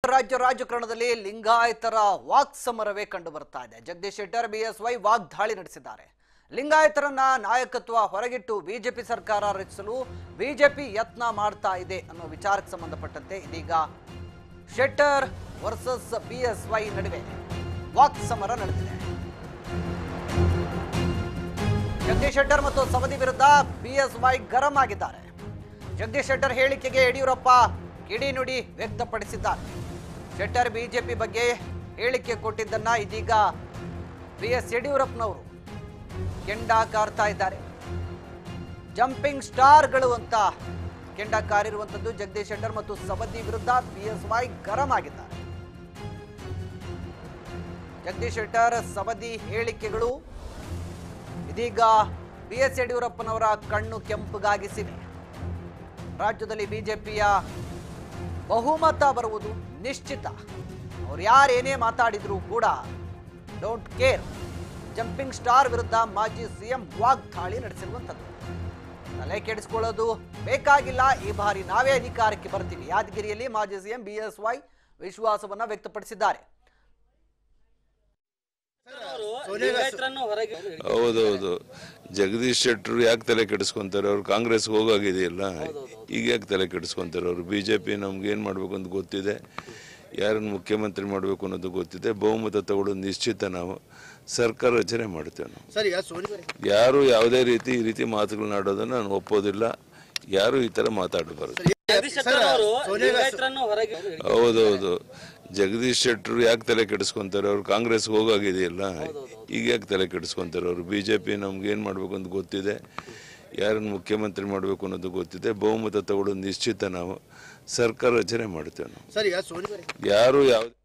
ರಾಜ್ಯ ರಾಜಕಾರಣದಲ್ಲಿ ಲಿಂಗಾಯತರ ವಾಕ್ಸಮರವೇ ಕಂಡು ಬರ್ತಾ ಇದೆ. ಜಗದೀಶ್ ಶೆಟ್ಟರ್ ಬಿಎಸ್ವೈ ವಾಗ್ದಾಳಿ ನಡೆಸಿದ್ದಾರೆ. ಲಿಂಗಾಯತರನ್ನ ನಾಯಕತ್ವ ಹೊರಗಿಟ್ಟು ಬಿಜೆಪಿ ಸರ್ಕಾರ ರಚಿಸಲು ಬಿಜೆಪಿ ಯತ್ನ ಮಾಡ್ತಾ ಇದೆ ಅನ್ನೋ ವಿಚಾರಕ್ಕೆ ಸಂಬಂಧಪಟ್ಟಂತೆ ಇದೀಗ ಶೆಟ್ಟರ್ ವರ್ಸಸ್ ಬಿಎಸ್ವೈ ನಡುವೆ ವಾಕ್ಸಮರ ನಡೆದಿದೆ. ಜಗದೀಶ್ ಶೆಟ್ಟರ್ ಮತ್ತು ಸವದಿ ವಿರುದ್ಧ ಬಿಎಸ್ವೈ ಗರಂ ಆಗಿದ್ದಾರೆ. ಜಗದೀಶ್ ಶೆಟ್ಟರ್ ಹೇಳಿಕೆಗೆ ಯಡಿಯೂರಪ್ಪ ಕಿಡಿನುಡಿ ವ್ಯಕ್ತಪಡಿಸಿದ್ದಾರೆ. ಶೆಟ್ಟರ್ ಬಿಜೆಪಿ ಬಗ್ಗೆ ಹೇಳಿಕೆ ಕೊಟ್ಟಿದ್ದನ್ನ ಇದೀಗ ಬಿಎಸ್ ಯಡಿಯೂರಪ್ಪನವರು ಕೆಂಡ ಕಾರ್ತಾ ಇದ್ದಾರೆ. ಜಂಪಿಂಗ್ ಸ್ಟಾರ್ಗಳು ಅಂತ ಕೆಂಡ ಕಾರಿರುವಂತದ್ದು ಜಗದೀಶ್ ಶೆಟ್ಟರ್ ಮತ್ತು ಸವದಿ ವಿರುದ್ಧ ಬಿಎಸ್ವೈ ಗರಂ ಆಗಿದ್ದಾರೆ. ಜಗದೀಶ್ ಶೆಟ್ಟರ್ ಸವದಿ ಹೇಳಿಕೆಗಳು ಇದೀಗ ಬಿಎಸ್ ಯಡಿಯೂರಪ್ಪನವರ ಕಣ್ಣು ಕೆಂಪುಗಾಗಿಸಿವೆ. ರಾಜ್ಯದಲ್ಲಿ ಬಿಜೆಪಿಯ ಬಹುಮತ ಬರುವುದು ನಿಶ್ಚಿತ. ಅವ್ರು ಯಾರೇನೇ ಮಾತಾಡಿದ್ರು ಕೂಡ ಡೋಂಟ್ ಕೇರ್. ಜಂಪಿಂಗ್ ಸ್ಟಾರ್ ವಿರುದ್ಧ ಮಾಜಿ ಸಿಎಂ ವಾಗ್ದಾಳಿ ನಡೆಸಿರುವಂಥದ್ದು. ತಲೆ ಕೆಡಿಸಿಕೊಳ್ಳೋದು ಬೇಕಾಗಿಲ್ಲ, ಈ ಬಾರಿ ನಾವೇ ಅಧಿಕಾರಕ್ಕೆ ಬರ್ತೀವಿ. ಯಾದಗಿರಿಯಲ್ಲಿ ಮಾಜಿ ಸಿಎಂ ಬಿಎಸ್ವೈ ವಿಶ್ವಾಸವನ್ನ ವ್ಯಕ್ತಪಡಿಸಿದ್ದಾರೆ. ಹೌದೌದು, ಜಗದೀಶ್ ಶೆಟ್ಟರು ಯಾಕೆ ತಲೆ ಕೆಡಿಸ್ಕೊಂತಾರೆ? ಅವ್ರು ಕಾಂಗ್ರೆಸ್ಗೆ ಹೋಗಾಗಿದೆಯಲ್ಲ, ಈಗ ಯಾಕೆ ತಲೆ ಕೆಡಿಸ್ಕೊಂತಾರೆ? ಅವರು ಬಿಜೆಪಿ ನಮ್ಗೆ ಏನ್ ಮಾಡ್ಬೇಕು ಅಂತ ಗೊತ್ತಿದೆ, ಯಾರನ್ನು ಮುಖ್ಯಮಂತ್ರಿ ಮಾಡಬೇಕು ಅನ್ನೋದು ಗೊತ್ತಿದೆ. ಬಹುಮತ ತಗೊಳ್ಳೋದು ನಿಶ್ಚಿತ. ನಾವು ಸರ್ಕಾರ ರಚನೆ ಮಾಡ್ತೇವೆ. ನಾವು ಯಾರು ಯಾವುದೇ ರೀತಿ ಈ ರೀತಿ ಮಾತುಗಳನ್ನಾಡೋದನ್ನ ನಾನು ಒಪ್ಪೋದಿಲ್ಲ. ಯಾರು ಈ ತರ ಮಾತಾಡಬಾರದು. ಹೌದೌದು, ಜಗದೀಶ್ ಶೆಟ್ಟರು ಯಾಕೆ ತಲೆ ಕೆಡಿಸ್ಕೊಂತಾರೆ? ಅವ್ರು ಕಾಂಗ್ರೆಸ್ಗೆ ಹೋಗಾಗಿದೆಯಲ್ಲ, ಈಗ ಯಾಕೆ ತಲೆ ಕೆಡಿಸ್ಕೊಂತಾರೆ? ಅವರು ಬಿಜೆಪಿ ನಮ್ಗೆ ಏನ್ ಮಾಡ್ಬೇಕು ಅಂತ ಗೊತ್ತಿದೆ, ಯಾರನ್ನು ಮುಖ್ಯಮಂತ್ರಿ ಮಾಡಬೇಕು ಅನ್ನೋದು ಗೊತ್ತಿದೆ. ಬಹುಮತ ತಗೊಳ್ಳೋದು ನಿಶ್ಚಿತ. ನಾವು ಸರ್ಕಾರ ರಚನೆ ಮಾಡ್ತೇವೆ. ನಾವು ಯಾರು ಯಾವುದೇ